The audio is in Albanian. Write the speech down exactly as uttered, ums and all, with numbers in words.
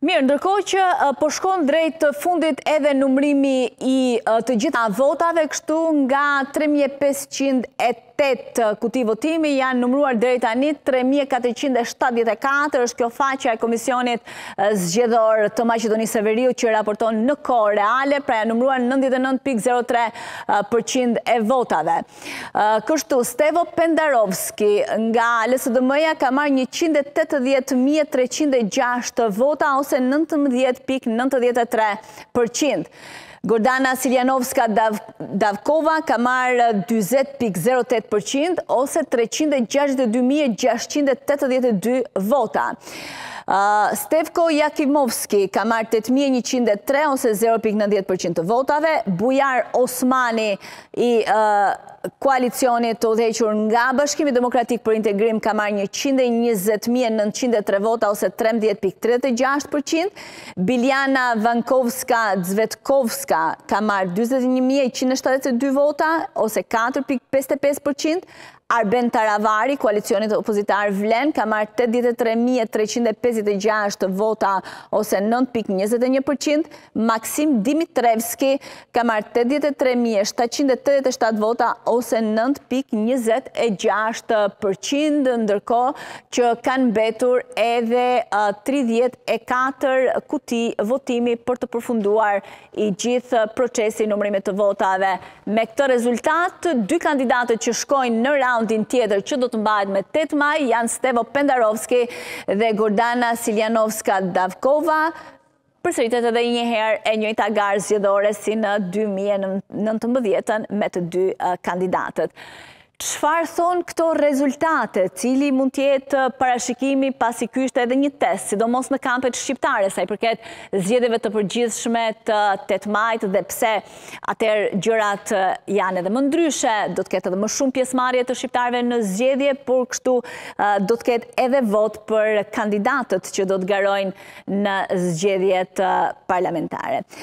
Mirë, ndërkohë që po shkon drejt të fundit edhe numrimi i të gjitha votave, kështu nga tre mijë e pesëqind e tetë kuti votimi janë numruar drejt tani tre mijë e katërqind e shtatëdhjetë e katër, është kjo faqja e Komisionit Zgjedhor të Maqedonisë së Veriut që raporton në kohë reale, pra janë numruar nëntëdhjetë e nëntë pikë zero tre përqind e votave. Kështu, Stevo Pendarovski nga L S D M-ja ka marrë njëqind e tetëdhjetë mijë e treqind e gjashtë vota ose nëntëmbëdhjetë pikë nëntëdhjetë e tre përqind. Gordana Siljanovska Davkova ka marrë dyzet pikë zero tetë përqind ose treqind e gjashtëdhjetë e dy mijë e gjashtëqind e tetëdhjetë e dy vota. Uh, Stevko Jakimovski ka marrë tetë mijë e njëqind e tre ose zero pikë nëntëdhjetë përqind të votave. Bujar Osmani i uh, koalicionit të udhëhequr nga Bashkimi Demokratik për Integrim ka marrë njëqind e njëzet mijë e nëntëqind e tre vota ose trembëdhjetë pikë tridhjetë e gjashtë përqind. Biljana Vankovska Zvetkovska ka marrë dyzet e një mijë e njëqind e shtatëdhjetë e dy vota ose katër pikë pesëdhjetë e pesë përqind. Arben Taravari, koalicionit opozitar Vlen, ka marrë tetëdhjetë e tre mijë e treqind e pesëdhjetë e gjashtë vota ose nëntë pikë njëzet e një përqind. Maksim Dimitrevski ka marrë tetëdhjetë e tre mijë e shtatëqind e tetëdhjetë e shtatë vota ose nëntë pikë njëzet e gjashtë përqind, ndërkohë që kanë mbetur edhe uh, tridhjetë e katër kuti votimi për të përfunduar i gjithë procesi numrimit të votave. Me këtë rezultat, dy kandidatët që shkojnë në raund din tjetër që do të mbahet me tetë maj janë Stevo Pendarovski dhe Gordana Siljanovska Davkova, përsëritet edhe një herë e njëjta garë zgjedhore si në dy mijë e nëntëmbëdhjetë me të dy uh, kandidatët. Çfarë thonë këto rezultate? Cili mund të jetë parashikimi pasi ky ishte edhe një test, sidomos në kampet shqiptare, sa i përket zgjedhjeve të përgjithshme të tetë majit dhe pse atëherë gjërat janë edhe më ndryshe, do të ketë edhe më shumë pjesëmarrje të shqiptarëve në zgjedhje, por kështu do të ketë edhe vot për kandidatët që do të garojnë në zgjedhjet parlamentare.